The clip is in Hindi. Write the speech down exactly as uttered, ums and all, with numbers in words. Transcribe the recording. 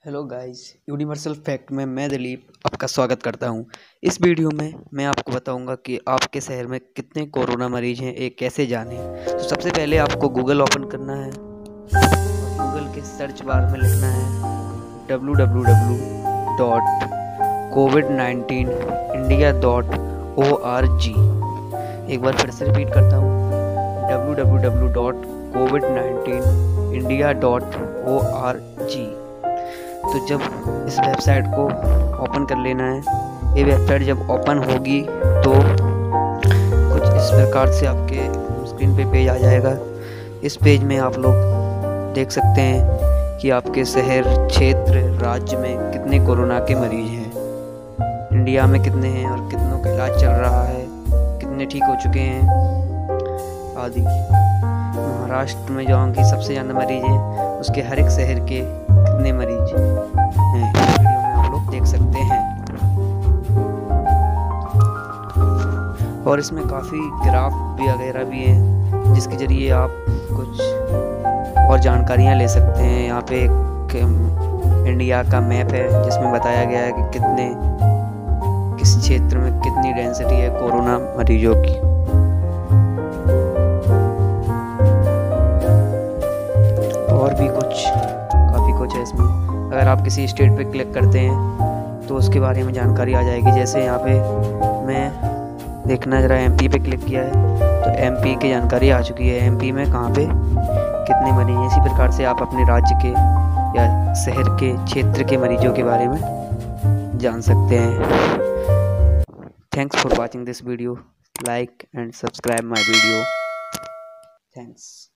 हेलो गाइस, यूनिवर्सल फैक्ट में मैं दिलीप आपका स्वागत करता हूं। इस वीडियो में मैं आपको बताऊंगा कि आपके शहर में कितने कोरोना मरीज हैं, ये कैसे जानें। तो सबसे पहले आपको गूगल ओपन करना है और गूगल के सर्च बार में लिखना है W W W dot covid nineteen India dot O R G. एक बार फिर से रिपीट करता हूँ, W W W dot covid nineteen India dot O R G. तो जब इस वेबसाइट को ओपन कर लेना है। ये वेबसाइट जब ओपन होगी तो कुछ इस प्रकार से आपके स्क्रीन पे पेज आ जाएगा। इस पेज में आप लोग देख सकते हैं कि आपके शहर, क्षेत्र, राज्य में कितने कोरोना के मरीज हैं, इंडिया में कितने हैं और कितनों का इलाज चल रहा है, कितने ठीक हो चुके हैं आदि। महाराष्ट्र में जहाँ की सबसे ज़्यादा मरीज हैं, उसके हर एक शहर के कितने मरीज हैं इस वीडियो में आप लोग देख सकते हैं। और इसमें काफ़ी ग्राफ भी वगैरह भी हैं जिसके ज़रिए आप कुछ और जानकारियाँ ले सकते हैं। यहाँ पे एक इंडिया का मैप है जिसमें बताया गया है कि कितने किस क्षेत्र में कितनी डेंसिटी है कोरोना मरीजों की। और भी कुछ काफ़ी कुछ है इसमें। अगर आप किसी स्टेट पे क्लिक करते हैं तो उसके बारे में जानकारी आ जाएगी। जैसे यहाँ पे मैं देखना जरा एमपी पे क्लिक किया है तो एमपी की जानकारी आ चुकी है, एमपी में कहाँ पे कितने मरीज हैं। इसी प्रकार से आप अपने राज्य के या शहर के, क्षेत्र के मरीजों के बारे में जान सकते हैं। Thanks for watching this video, like and subscribe my video. Thanks.